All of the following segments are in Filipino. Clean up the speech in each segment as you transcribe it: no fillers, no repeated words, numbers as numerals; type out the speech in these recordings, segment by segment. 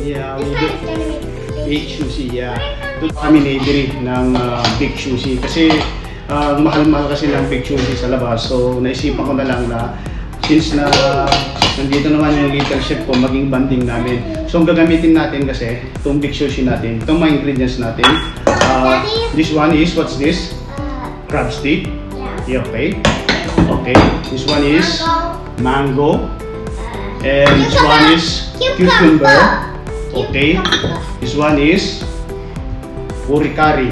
Yeah, This time it's gonna be big sushi, yeah. Doon kami nabili ng big sushi kasi mahal-mahal kasi ng big sushi sa labas. So naisipan ko na lang na since na nandito naman yung Little Chef ko, maging banding namin. So ang gagamitin natin kasi itong big sushi natin, itong mga ingredients natin. This one is, what's this? Crab stick. Yeah, okay. Okay. This one is mango. And this one is cucumber. Okay. This one is curry.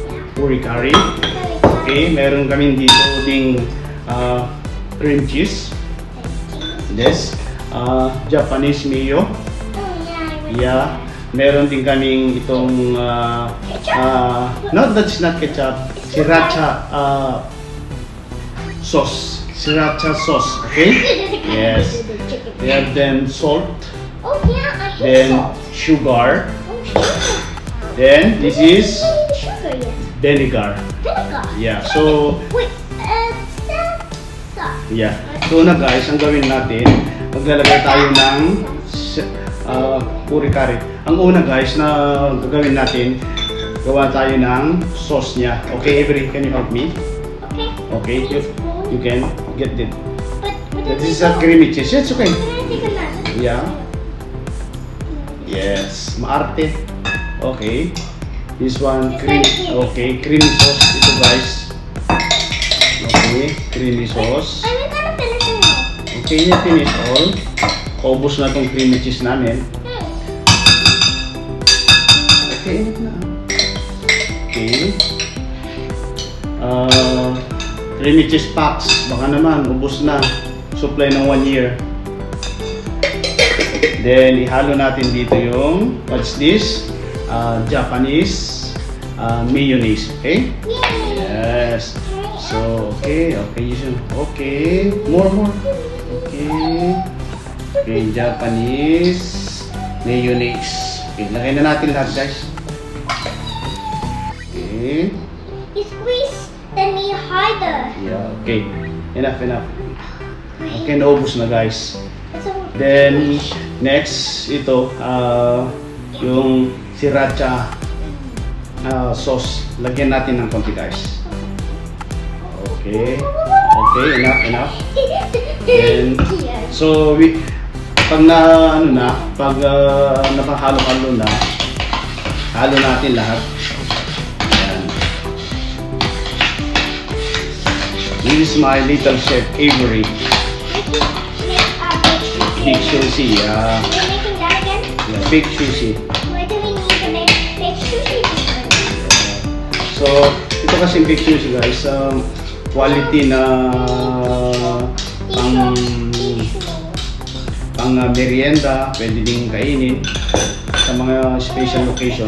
Okay. Meron kami dito ding cream cheese. This Japanese mayo. Yeah. Meron din kaming itong no, that's not ketchup. Sriracha sauce. Sriracha sauce. Okay. Yes. We have then salt. Oh yeah, I hate Then salt. sugar. Oh, sugar. Then this is Sugar, yes. vinegar. Vinegar. Yeah. So Wait, salsa. yeah. So na guys, ang gawin natin, maglalagay tayo ng curry. Ang una guys na gagawin natin, gawa tayo ng sauce niya. Okay, Avery, can you help me? Okay. Okay, you can get it. But This is a creamy cheese. It's okay. Can I take another? Yeah. Yes, maarte. Okay. This one cream. Okay, creamy sauce ito guys. Okay, creamy sauce. I'm gonna finish it all. Okay, you finish all. Paubos na tong creamy cheese namin. Okay, enough na. Okay. Creamy cheese packs. Baka naman, ubos na. Supply ng 1 year. Then, ihalo natin dito yung, what's this? Japanese mayonnaise. Okay? Yes. So, okay. Okay. More. Okay. Okay, Japanese mayonnaise. Okay, lagay na natin lahat guys. Okay. You squeeze the meat harder. Yeah, okay. Enough. Okay, naubos na guys. So, Then, next, ito, yung sriracha sauce. Lagyan natin ng konti guys. Okay. Okay, enough. Then, so, pag napahalo-halo na, halo natin lahat. Ayan. This is my Little Chef Avery. Big sushi. We're making that again? Yeah, big sushi. Why do we need to make big sushi? So, ito kasi big sushi guys. Quality na pang merienda, pwede din kainin sa mga special occasion.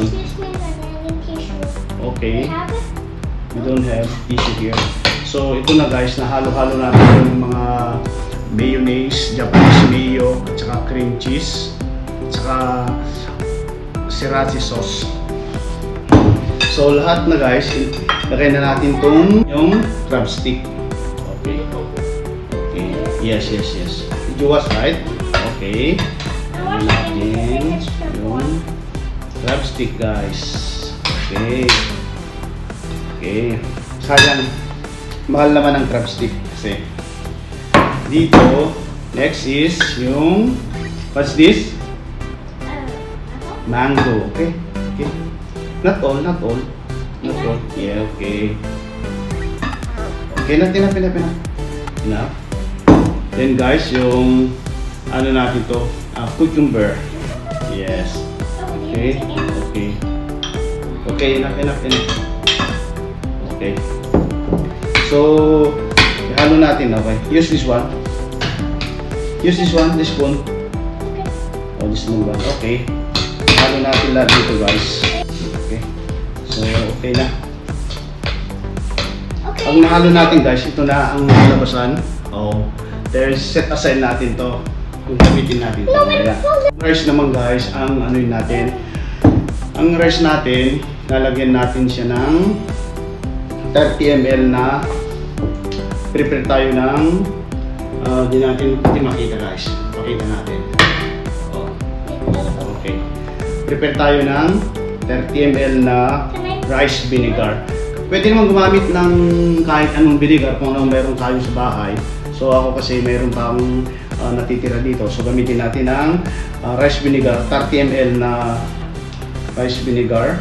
Okay. We don't have tissue here. So, ito na guys, nahalo-halo natin yung mga mayonnaise, Japanese mayo, at saka cream cheese, at saka sriracha sauce. So, lahat na guys, lagay na natin yung crab stick. Okay. Okay. Yes. Did you watch, right? Okay. Lagay natin yung crab stick guys. Okay. Okay. Sayang, mahal naman ang crab stick kasi. Dito, next is yung, what's this? Mango. Okay. Not all. Yeah, okay. Okay, enough. Enough. Then guys, yung ano natin to, cucumber. Yes. Okay. Okay, enough. Okay. So, ihalo natin, okay. Use this one. This spoon. Oh, this one. Okay. Ihalo natin lahat dito guys. Okay. So, okay na. Pag nahalo natin guys, ito na ang labasan. Oh, there's set aside natin to. Kung gamitin natin to. Rice naman guys, ang ano yun natin. Ang rice natin, lalagyan natin siya ng 30 ml na prepare tayo ng di makita guys. Pakita natin. Oh. Okay. prepare tayo ng 30 ml na rice vinegar. Pwede naman gumamit ng kahit anong vinegar kung anong meron tayo sa bahay. So ako kasi meron pa akong natitira dito. So gamitin natin ang rice vinegar, 30 ml na rice vinegar.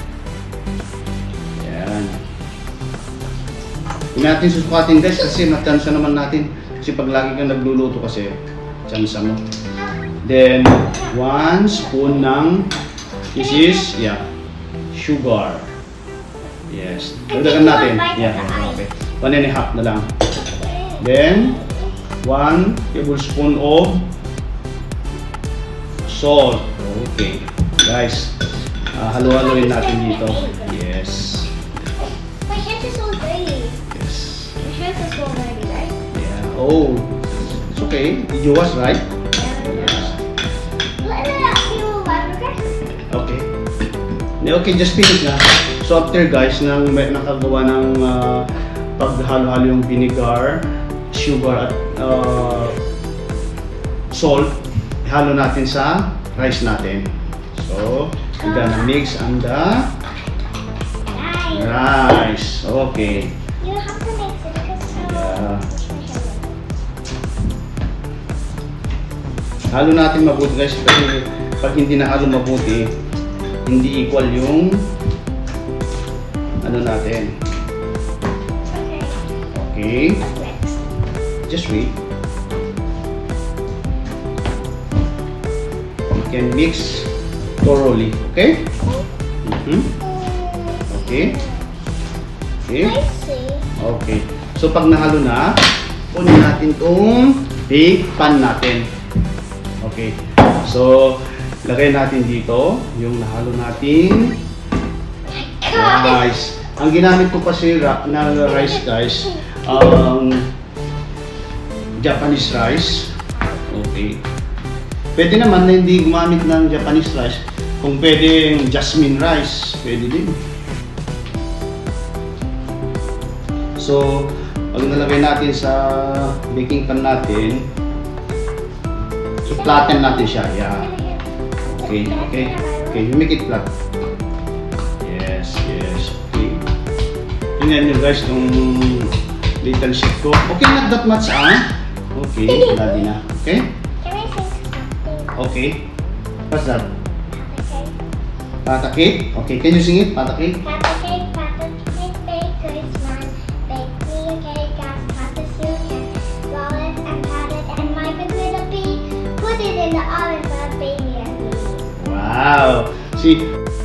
Yan. Hindi natin susukatin guys kasi matyansa naman natin. Kasi pag lagi kang nagluluto kasi, tyansa mo. Then, 1 spoon ng, this is, sugar. Yes. Dagdagan natin. Yeah, okay. 1.5 na lang. Then, 1 tablespoon of salt. Okay. Guys, halo-haloin natin dito. Yes. My hands are so dirty. Yes. My hands are so dirty, right? Yeah. Oh, it's okay. Did you wash, right? Okay. Okay, just finish na. So after guys, nang nakagawa ng paghalo-halo yung vinegar, sugar at salt, halo natin sa rice natin. So, we're gonna mix on the rice. Okay. You have to mix it because Halo natin mabuti guys kasi pag hindi na halo mabuti, hindi equal yung ano natin. Okay. Just wait. You can mix thoroughly. Okay? Okay. Okay. Okay. So pag nahalo na, kunin natin tong bake pan natin. Okay. So lagay natin dito yung nahalo natin rice. Ang ginamit ko kasi na rice guys, Japanese rice. Okay. Pwede naman na hindi gumamit ng Japanese rice. Kung pwede jasmine rice, pwede din. So, pag nalagay natin sa baking pan natin, so flatten natin siya. Yeah. Okay, okay. Okay, you make it flat. Yes, yes. Okay. Tingnan nyo guys yung little sheet ko. Okay, not that much Okay, ready na. Okay? Can I sing something? Okay. What's that? Okay. Patakit? Okay, can you sing it? Patakit? Papa cake, bake good man. Bake me a cake as fast as you can. Roll it and pat it and make a little bee. Put it in the oven for a baby and me. Wow! See?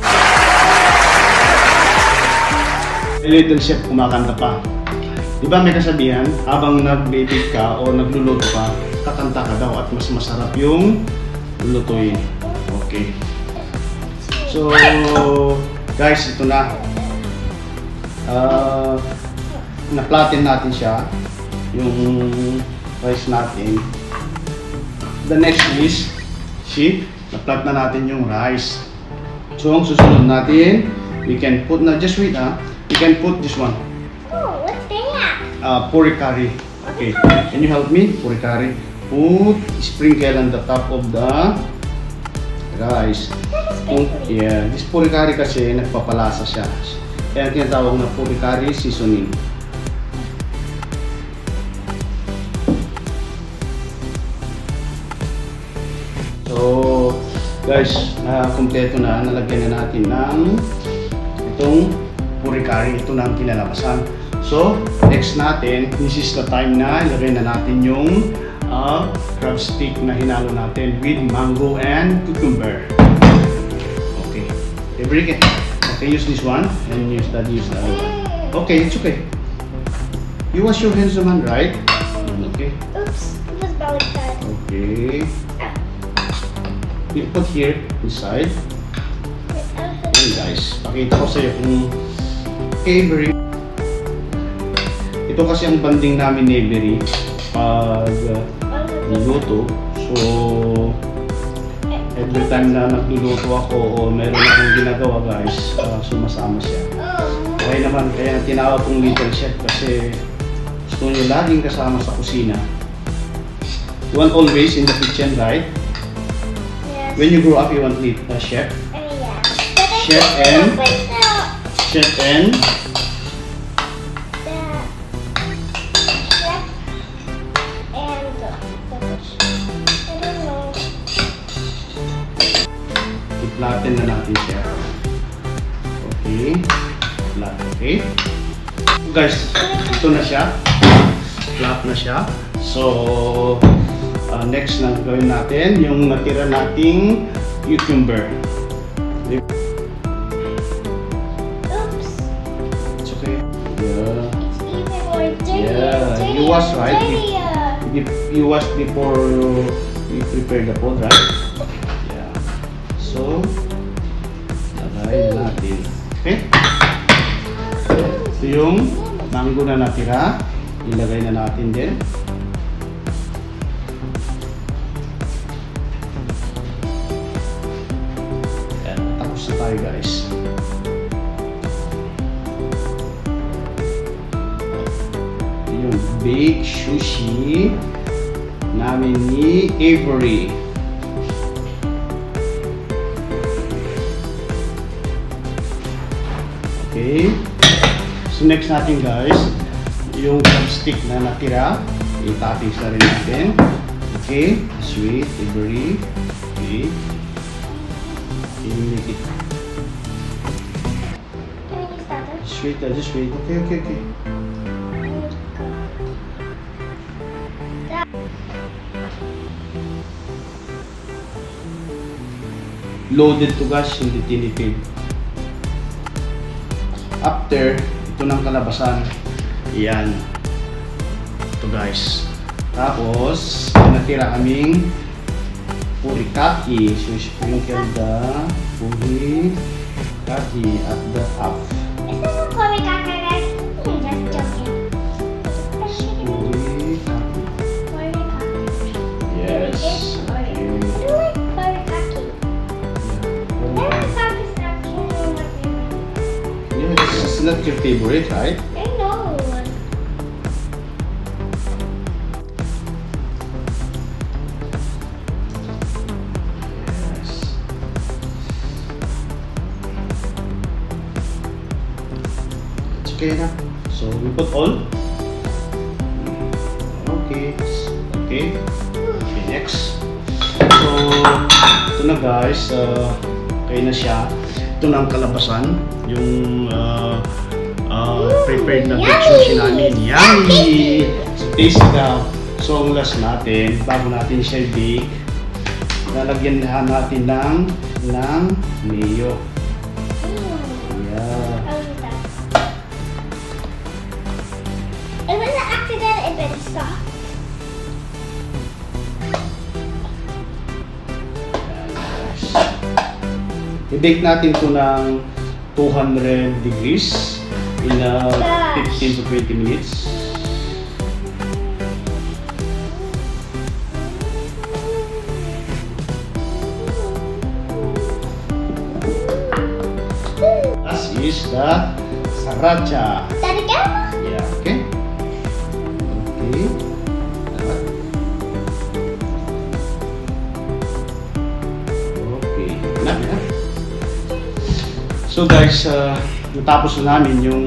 Little chef kumakanta pa. Diba may kasabihan, habang nag-bake ka o nagluluto ka, kakanta ka daw at mas masarap yung lulutuin. Okay. So, guys, ito na. Na-flatten natin siya, yung rice natin. The next is, see, na-flat na natin yung rice. So, ang susunod natin, we can put, just wait we can put this one. Oh, what's that? Puri curry. Okay, can you help me? Puri curry. Put sprinkle on the top of the rice. Yeah, this puri curry kasi nagpapalasa siya. Kaya tinatawag na puri curry seasoning. So, guys, kompleto na. Nalagyan na natin ng itong puri curry. Ito na ang kinalabasan. So, next natin, this is the time na ilagay na natin yung crab stick na hinalo natin with mango and cucumber. Okay. Okay, break it. Okay, use this one and use the other one. Okay, it's okay. You wash your hands naman, right? Okay. Oops, it was belly cut. Okay. You put here inside. And guys, pakita ko sa iyo kung every ito kasi ang banding namin ni Every pag niluto. So, every time na nagluluto ako o meron akong ginagawa guys, sumasama siya. Okay naman, kaya tinawag kong little chef kasi gusto niyo laging kasama sa kusina. You want always in the kitchen, right? Yes. when you grow up, you want to be a chef? Yeah. Chef and The i-flatten na natin siya. Okay. Flat. Okay. So guys, ito na siya. Flat na siya. So, next na gawin natin yung natira nating cucumber. Oops. It's okay. Yeah. It's even more dirtier. Yeah, you wash, right? You wash before you prepare the food, right? Yeah. So, lagay na natin. Okay? So, yung mango na natira, ilagay na natin din. Yan, tapos na tayo guys. Yung baked sushi namin ni Avery. Okay. So next natin guys, yung chopstick na natira, i-toppings na rin natin. Okay. Sweet, Avery. Okay. I-make it Can we use that one? sweet, just wait. Okay, okay, okay. Loaded to guys, hindi tinipid. After, ito ng kalabasan. Yan. Ito guys. Tapos, natira kaming furikake. So, sprinkle the furikake at the top. Is this a furikake, guys? I'm just joking. Furikake. Furikake. Yes. I Okay. like furikake. Yeah. Furikake is not killing my favorite. Yeah, it's not your favorite, right? I know. Yes. It's okay na. So we put all. Okay. Okay. Okay, next. So ito na guys. Okay na siya. Ito na ang kalabasan. Yung prepared na baked sushi namin. Yummy! So taste daw. So ang last natin, bago natin siya i-bake, lalagyan natin ng mayo. Yeah. I'll use that. It was an accident, it went soft. I-bake natin ito ng 200 degrees in 15 to 20 minutes. As is the sriracha. That again? Yeah, okay. Okay. Okay. Enough, enough. So guys, natapos na namin yung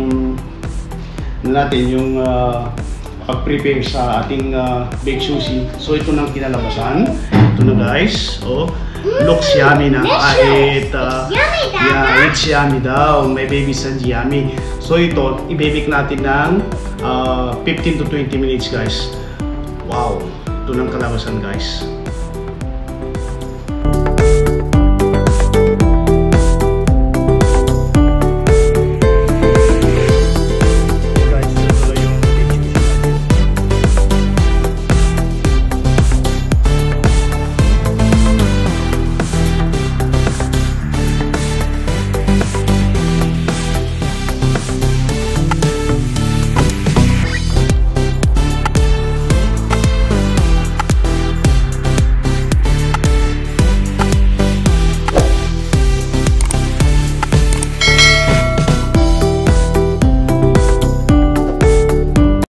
pag-prepare sa ating baked sushi. So ito nang kinalabasan. Ito na guys. Oh, looks yummy na. Delicious. It's yummy, Dada. Yeah, it's yummy daw. My baby said yummy. So ito, i-bake natin ng 15 to 20 minutes guys. Wow. Ito nang kalabasan guys.